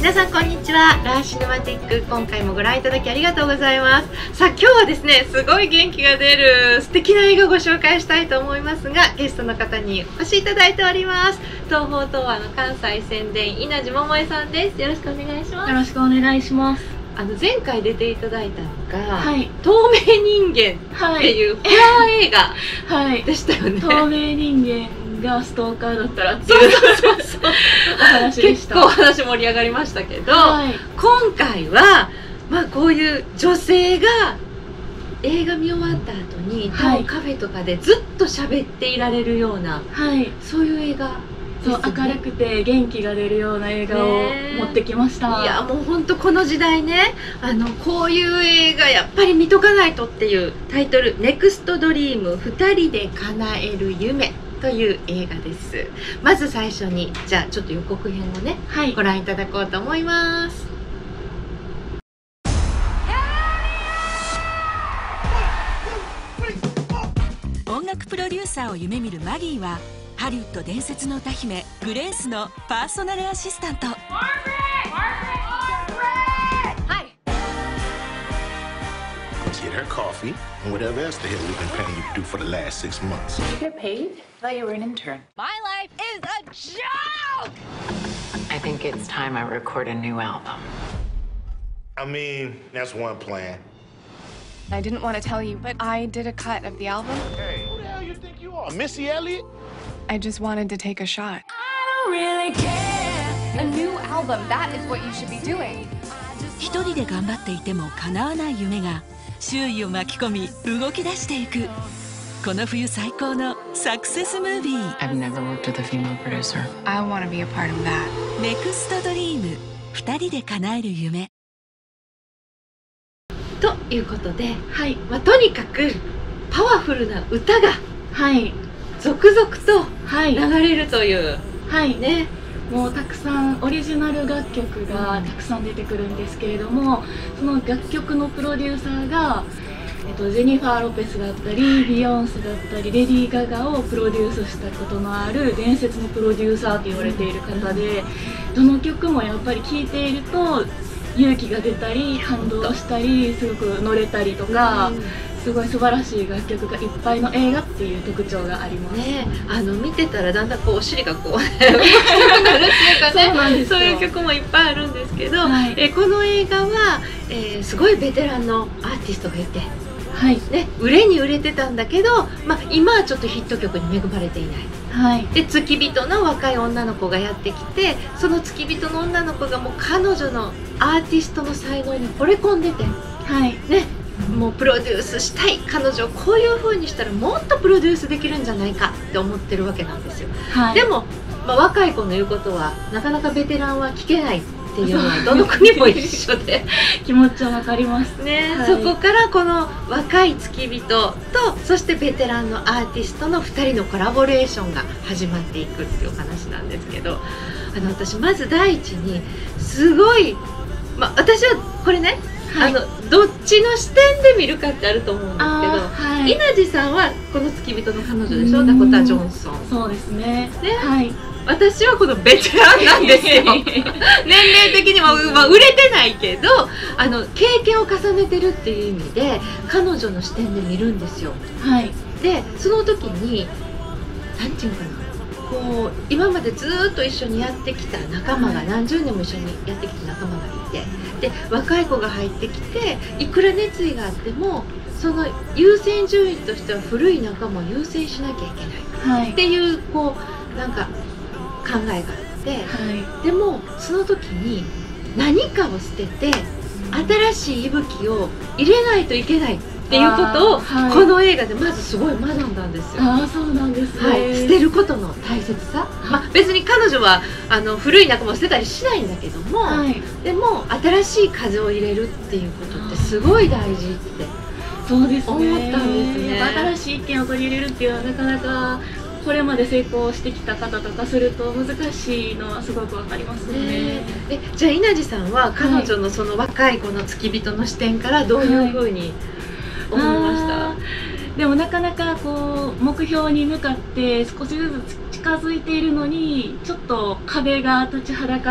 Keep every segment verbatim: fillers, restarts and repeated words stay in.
皆さんこんにちは。ラーシネマティック、今回もご覧いただきありがとうございます。さあ今日はですね、すごい元気が出る素敵な映画をご紹介したいと思いますが、ゲストの方にお越しいただいております。東宝東亜の関西宣伝、稲地桃江さんです。よろしくお願いします。 よろしくお願いします。 あの前回出ていただいたのが、 はい、 透明人間っていうホラー映画でしたよね。 透明人間がストーカーだったらっていうお話でした。 結構話盛り上がりましたけど、 はい、 今回はまあこういう女性が映画見終わった後に、はい、カフェとかでずっと喋っていられるような、はい、そういう映画。 そう、明るくて元気が出るような映画を持ってきました。 いやもう本当この時代ね、あのこういう映画やっぱり見とかないとっていうタイトル「ネクストドリームふたりで叶える夢」という映画です。まず最初にじゃあちょっと予告編をね、はい、ご覧いただこうと思います。 音楽プロデューサーを夢見るマギーはハリウッド伝説の歌姫グレースのパーソナルアシスタント。 Get her coffee and whatever else the hell we've been paying you to do for the last six months. You get paid? I thought you were an intern. My life is a joke! I think it's time I record a new album. I mean, that's one plan. I didn't want to tell you, but I did a cut of the album. Hey, who the hell you think you are, Missy Elliott? I just wanted to take a shot. I don't really care. A new album, that is what you should be doing. 一人で頑張っていても叶わない夢が周囲を巻き込み動き出していく、この冬最高のサクセスムービー。 I've never worked with a female producer. I want to be a part of that. ネクストドリーム、二人で叶える夢。 ということで、 はい、 まあ、とにかくパワフルな歌が、はい、続々と流れるという、 はい、 ね、 もうたくさんオリジナル楽曲がたくさん出てくるんですけれども、その楽曲のプロデューサーが、えっと、ジェニファー・ロペスだったりビヨンセだったりレディー・ガガをプロデュースしたことのある伝説のプロデューサーと言われている方で、どの曲もやっぱり聴いていると勇気が出たり感動したりすごく乗れたりとか、すごい素晴らしい楽曲がいっぱいの映画っていう特徴がありますね。 あの見てたらだんだんこうお尻がこう動きたくなるっていうかね、そうなんですよ。そういう曲もいっぱいあるんですけど、はい、えこの映画は、えー、すごいベテランのアーティストがいて、はい、ね、売れに売れてたんだけど、まあ、今はちょっとヒット曲に恵まれていない。はい、で付き人の若い女の子がやってきて、その付き人の女の子がもう彼女のアーティストの才能に惚れ込んでて、はいね、もうプロデュースしたい、彼女をこういう風にしたらもっとプロデュースできるんじゃないかって思ってるわけなんですよ。はい、でも、まあ、若い子の言うことはなかなかベテランは聞けないっていうのはどの国も一緒で気持ちはわかりますね。はい、そこからこの若い付き人とそしてベテランのアーティストのふたりのコラボレーションが始まっていくっていうお話なんですけど、あの私まず第一にすごい、まあ、私はこれね、はい、あのどっちの視点で見るかってあると思うんですけど、はい、稲地さんはこの付き人の彼女でしょ、ダコタ・ジョンソン。 そうですね。 ね、 はい、 私はこのベテランなんですよ。年齢的にも、まあ、売れてないけど、あの経験を重ねてるっていう意味で彼女の視点で見るんですよ。はい、でその時に何て言うかな、こう今までずーっと一緒にやってきた仲間が、何十年も一緒にやってきた仲間がいて、で若い子が入ってきて、いくら熱意があってもその優先順位としては古い仲間を優先しなきゃいけない、はい、っていうこうなんか考えがあって、はい、でもその時に何かを捨てて新しい息吹を入れないといけないっていうことを、はい、この映画でまずすごい学んだんですよ。 ああ、そうなんですね。 はい、捨てることの大切さ、まあ、別に彼女はあの古い仲間を捨てたりしないんだけども、はい、でも新しい風を入れるっていうことってすごい大事ってそうですね、 思ったんですね。 新しい意見を取り入れるっていうのはなかなかこれまで成功してきた方とかすると難しいのはすごくわかりますね。ねえ、じゃあ稲地さんは彼女のその若い子の付き人の視点からどういうふうに思いました？はい、 でもなかなかこう目標に向かって少しずつ近づいているのにちょっと壁が立ちはだかっ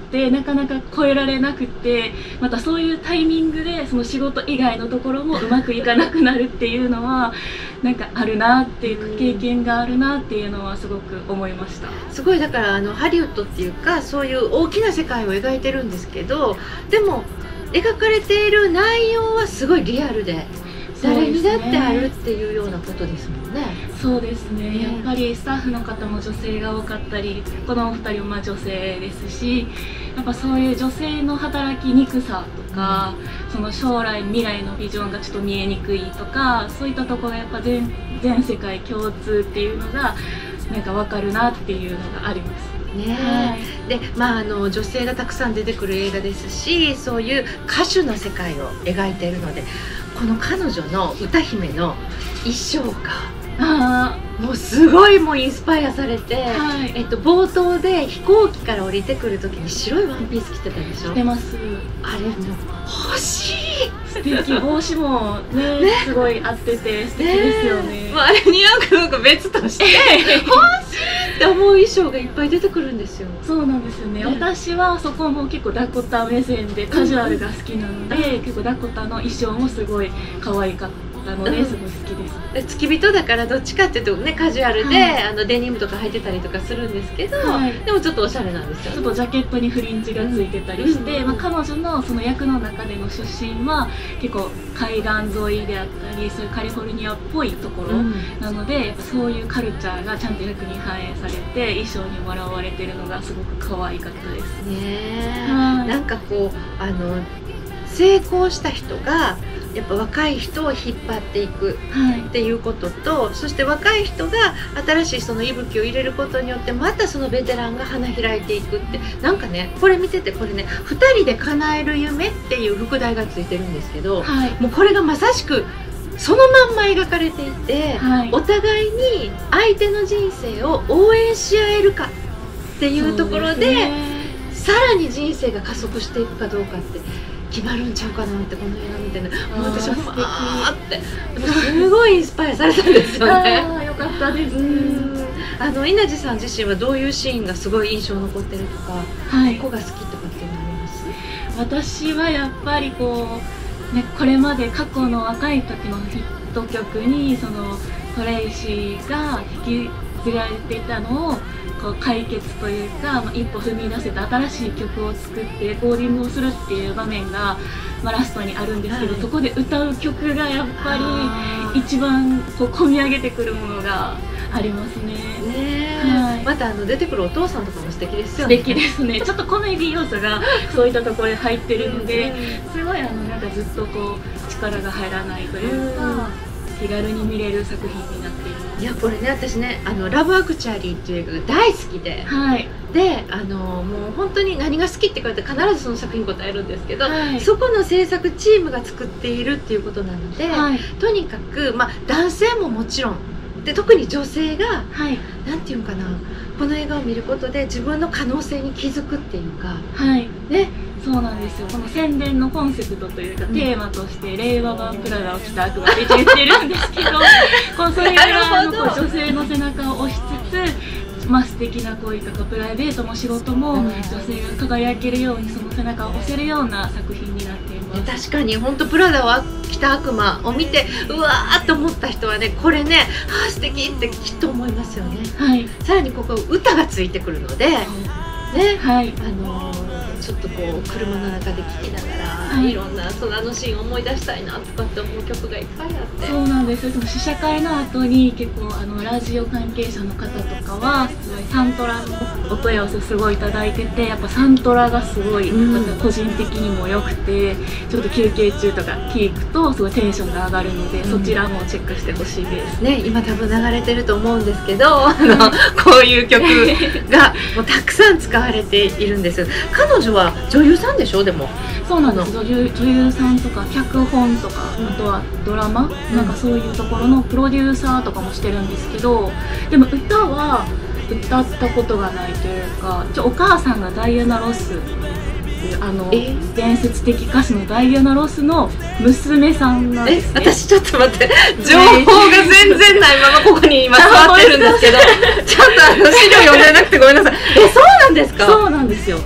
ってなかなか超えられなくて、またそういうタイミングでその仕事以外のところもうまくいかなくなるっていうのはなんかあるなっていう経験があるなっていうのはすごく思いました。 すごいだからあのハリウッドっていうかそういう大きな世界を描いてるんですけど、でも描かれている内容はすごいリアルで誰にだってあるっていうようなことですもんね。 そうですね、やっぱりスタッフの方も女性が多かったり、このお二人もまあ女性ですし、やっぱそういう女性の働きにくさとか、うん、その将来未来のビジョンがちょっと見えにくいとか、そういったところがやっぱ全全世界共通っていうのがなんか分かるなっていうのがあります。 ね、はい、でまああの女性がたくさん出てくる映画ですし、そういう歌手の世界を描いているので、この彼女の歌姫の衣装があもうすごいもうインスパイアされて、はい、えっと、冒頭で飛行機から降りてくる時に白いワンピース着てたでしょ。 着てます。 あれも欲しい。 素敵。帽子も ね, ねすごい合ってて素敵ですよね。 ね、まあ、あれ似合うかどうか別として欲しいって思う衣装がいっぱい出てくるんですよ。 そうなんですよね。ね、私はそこも結構ダコタ目線でカジュアルが好きなので、うん、結構ダコタの衣装もすごい可愛かった。なのですごい好きです。 で付き人だからどっちかっていうとねカジュアルで、はい、あのデニムとか履いてたりとかするんですけど、はい、でもちょっとおしゃれなんですよ、ね、 ちょっとジャケットにフリンジがついてたりして、うん、まあ、彼女のその役の中での出身は結構海岸沿いであったりそういうカリフォルニアっぽいところなので、うん、やっぱそういうカルチャーがちゃんと役に反映されて衣装に笑われてるのがすごく可愛かったですね。 はい、なんかこうあの成功した人がやっぱ若い人を引っ張っていくっていうことと、はい、そして若い人が新しいその息吹を入れることによってまたそのベテランが花開いていくって、なんかねこれ見ててこれねふたりで叶える夢っていう副題がついてるんですけど、はい、もうこれがまさしくそのまんま描かれていて、はい、お互いに相手の人生を応援し合えるかっていうところ で, で、さらに人生が加速していくかどうかって決まるんちゃうかなってこの映画見てね、もう私はもうあーってすごいインスパイアされたんですよね。 あーよかったです。 あの稲地さん自身はどういうシーンがすごい印象残ってるとか、はい、ここが好きとかっていうのあります？ 私はやっぱりこう、ね、これまで過去の若い時のヒット曲にそのトレイシーが引き継がれていたのをこう解決というか、まあ、一歩踏み出せて新しい曲を作ってレコーディングをするっていう場面が、まあ、ラストにあるんですけど、はい、そこで歌う曲がやっぱり一番こう込み上げてくるものがありますね。 ね、はい、またあの出てくるお父さんとかも素敵ですよね。 素敵ですね。ちょっとコメディ要素がそういったところに入ってるので、すごいあのなんかずっとこう力が入らないというか、気軽に見れる作品になっています。 いやこれね私ねあのラブアクチャリーっていう映画が大好きで、はい、であのもう本当に何が好きって言われて必ずその作品答えるんですけど、はい、そこの制作チームが作っているっていうことなので、はい、とにかく、まあ、男性ももちろんで特に女性が、はい、なんていうのかな、この映画を見ることで自分の可能性に気づくっていうか、はい、ね、 そうなんですよ。この宣伝のコンセプトというか、うん、テーマとして令和版プラダを着た悪魔って言ってるんですけどこうそういう女性の背中を押しつつ、まあ、素敵な恋とかプライベートも仕事も、うん、女性が輝けるようにその背中を押せるような作品になっています。 確かに本当プラダを着た悪魔を見てうわーって思った人はねこれねあー素敵ってきっと思いますよね。はい、さらにここ歌がついてくるので、ね、はい、あのーちょっとこう車の中で聴きながら、はい、いろんなそのあのシーンを思い出したいなとかって思う曲がいっぱいあって、 そうなんですよ。でも試写会の後に結構あのラジオ関係者の方とかはすごいサントラのお問い合わせすごいいただいてて、やっぱサントラがすごい、うん、個人的にも良くてちょっと休憩中とか聴くとすごいテンションが上がるので、うん、そちらもチェックしてほしいですね。今多分流れてると思うんですけど、あのこういう曲がもうたくさん使われているんです。彼女は女優さんでしょ？でもそうなんです。女優、女優さんとか脚本とか、うん、あとはドラマ、うん、なんかそういうところのプロデューサーとかもしてるんですけど、でも歌は歌ったことがないというか、ちょお母さんがダイアナ・ロスあの伝説的歌手のダイアナ・ロスの娘さんなんですね。 え、私ちょっと待って、情報が全然ないままここに今座ってるんですけどちょっとあの資料読んでなくてごめんなさい。え、そうなんですか？ そうなんですよ。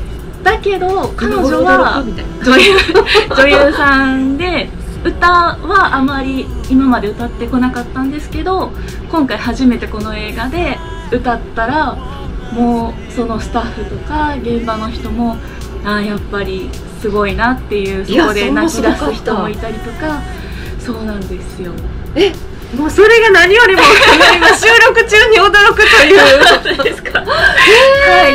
だけど彼女驚はくみたいな女優女優さんで、歌はあまり今まで歌ってこなかったんですけど、今回初めてこの映画で歌ったら、もうそのスタッフとか現場の人もあーやっぱりすごいなっていう、そこで泣き出す人もいたりとか。そうなんですよ。 え、もうそれが何よりも今収録中に驚くというですか。 はい、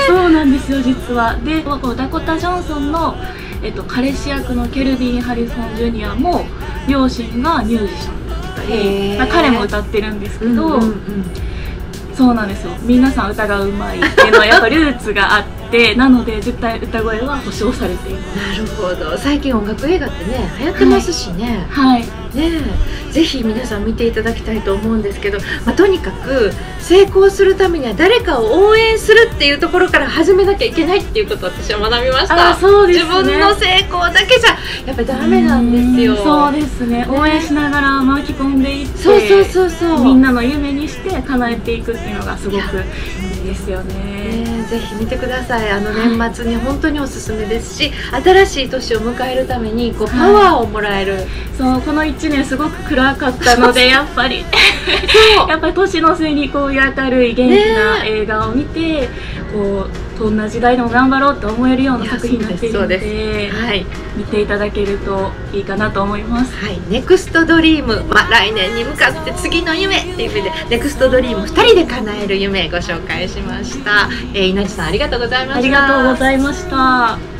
そうなんですよ実は。で、こうダコタ・ジョンソンの、えっと、彼氏役のケルビン・ハリソン・ジュニアも両親がミュージシャンだったり、まあ、彼も歌ってるんですけど、うんうんうん、そうなんですよ。皆さん歌がうまいっていうのはやっぱルーツがあって、なので絶対歌声は保証されています。 なるほど。最近音楽映画ってね流行ってますしね。 はい、はいねえ、ぜひ皆さん見ていただきたいと思うんですけど、まあ、とにかく成功するためには誰かを応援するっていうところから始めなきゃいけないっていうことを私は学びました。 あ、そうですね、 自分の成功だけじゃやっぱりダメなんですよ。 そうですね、応援しながら巻き込んでいって、 そうそうそうそう、 みんなの夢にして叶えていくっていうのがすごくいいですよね。 ね、ぜひ見てください。あの年末に本当におすすめですし、新しい年を迎えるためにこうパワーをもらえる、はい、そうこのいちねんすごく暗かったのでやっぱりやっぱり年の瀬にこういう明るい元気な映画を見て、こうどんな時代でも頑張ろうと思えるような作品になっているので、はい、見ていただけるといいかなと思います。 はい、ネクストドリーム、まあ、来年に向かって次の夢っていう意味でネクストドリームふたりで叶える夢ご紹介しました。えー、稲地さんありがとうございました。 ありがとうございました。